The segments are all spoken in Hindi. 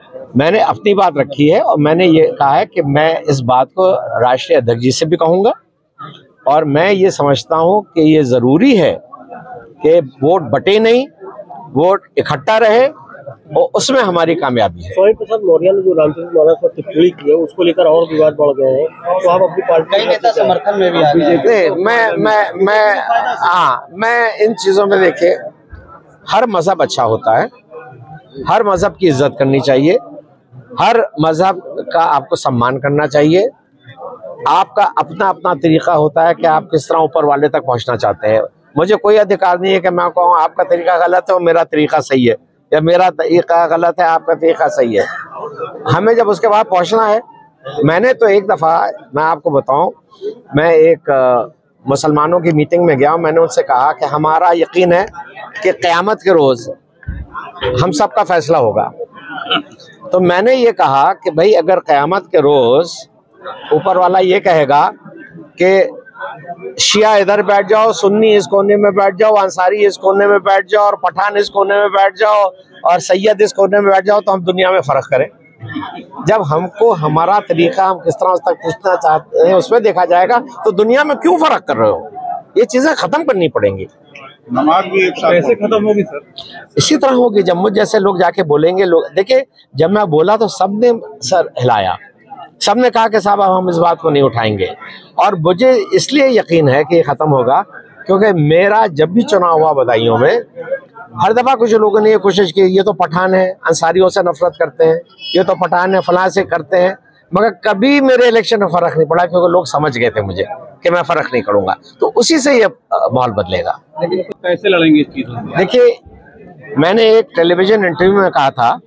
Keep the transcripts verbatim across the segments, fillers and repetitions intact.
मैंने अपनी बात रखी है और मैंने ये कहा है कि मैं इस बात को राष्ट्रीय अध्यक्ष जी से भी कहूँगा और मैं ये समझता हूँ कि ये ज़रूरी है कि वोट बटे नहीं, वोट इकट्ठा रहे और उसमें हमारी कामयाबी है। स्वामी प्रसाद मौर्य ने जो रामचंद्र महाराज पर टिप्पणी की है उसको लेकर और विवाद बढ़ गए हैं, तो आप अपनी पार्टी के नेता समर्थन में भी आ गए हैं। मैं मैं मैं हाँ मैं इन चीज़ों में देखिए, हर मजहब अच्छा होता है, हर मजहब की इज्जत करनी चाहिए, हर मजहब का आपको सम्मान करना चाहिए। आपका अपना अपना तरीका होता है कि आप किस तरह ऊपर वाले तक पहुंचना चाहते हैं। मुझे कोई अधिकार नहीं है कि मैं कहूँ आपका तरीका गलत है और मेरा तरीका सही है, या मेरा तरीका गलत है आपका तरीका सही है। हमें जब उसके बाद पहुंचना है, मैंने तो एक दफ़ा मैं आपको बताऊं, मैं एक मुसलमानों की मीटिंग में गया हूं, मैंने उनसे कहा कि हमारा यकीन है कि क़यामत के रोज़ हम सब का फैसला होगा। तो मैंने ये कहा कि भाई अगर क़यामत के रोज़ ऊपर वाला ये कहेगा कि शिया इधर बैठ जाओ, सुन्नी इस कोने में बैठ जाओ, अंसारी इस कोने में बैठ जाओ और पठान इस कोने में बैठ जाओ और सैयद इस कोने में बैठ जाओ, तो हम दुनिया में फ़र्क करें। जब हमको हमारा तरीका हम किस तरह तक पूछना चाहते हैं उसमें देखा जाएगा, तो दुनिया में क्यों फ़र्क कर रहे हो? ये चीज़ें ख़त्म करनी पड़ेंगी। नमाज भी एक साथ कैसे खत्म होगी सर? इसी तरह होगी जब मुझ जैसे लोग जाके बोलेंगे। लोग देखिए, जब मैं बोला तो सबने सर हिलाया, सबने कहा कि साहब अब हम इस बात को नहीं उठाएंगे। और मुझे इसलिए यकीन है कि ये ख़त्म होगा क्योंकि मेरा जब भी चुनाव हुआ बदायूं में, हर दफ़ा कुछ लोगों ने ये कोशिश की, ये तो पठान है, अंसारियों से नफरत करते हैं, ये तो पठान है, फलां से करते हैं, मगर कभी मेरे इलेक्शन में फ़र्क नहीं पड़ा क्योंकि लोग समझ गए थे मुझे कि मैं फ़र्क नहीं करूँगा। तो उसी से ये माहौल बदलेगा। लेकिन कैसे लड़ेंगे इस चीज़ में? देखिए, मैंने एक टेलीविज़न इंटरव्यू में कहा था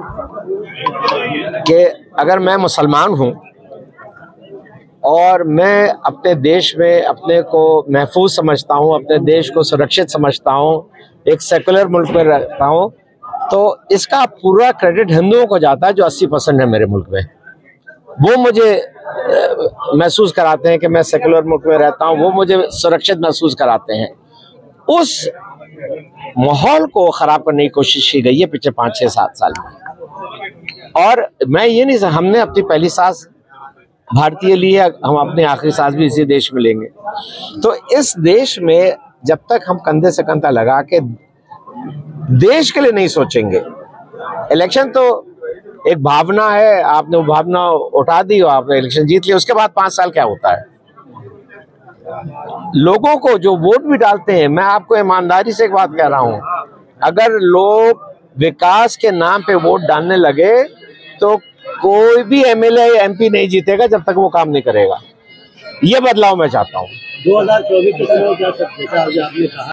कि अगर मैं मुसलमान हूँ और मैं अपने देश में अपने को महफूज समझता हूँ, अपने देश को सुरक्षित समझता हूँ, एक सेकुलर मुल्क में रहता हूँ, तो इसका पूरा क्रेडिट हिंदुओं को जाता है जो अस्सी परसेंट है मेरे मुल्क में। वो मुझे महसूस कराते हैं कि मैं सेकुलर मुल्क में रहता हूँ, वो मुझे सुरक्षित महसूस कराते हैं। उस माहौल को ख़राब करने की कोशिश की गई है पिछले पाँच छः सात साल में। और मैं ये नहीं, हमने अपनी पहली सांस भारतीय ली है, हम अपनी आखिरी सांस भी इसी देश में लेंगे। तो इस देश में जब तक हम कंधे से कंधा लगा के देश के लिए नहीं सोचेंगे, इलेक्शन तो एक भावना है, आपने वो भावना उठा दी और आपने इलेक्शन जीत लिया, उसके बाद पाँच साल क्या होता है? लोगों को जो वोट भी डालते हैं, मैं आपको ईमानदारी से एक बात कह रहा हूँ, अगर लोग विकास के नाम पे वोट डालने लगे तो कोई भी एमएलए या एमपी नहीं जीतेगा जब तक वो काम नहीं करेगा। ये बदलाव मैं चाहता हूँ। दो हज़ार चौबीस के चुनाव जा सकते हैं, आपने कहा।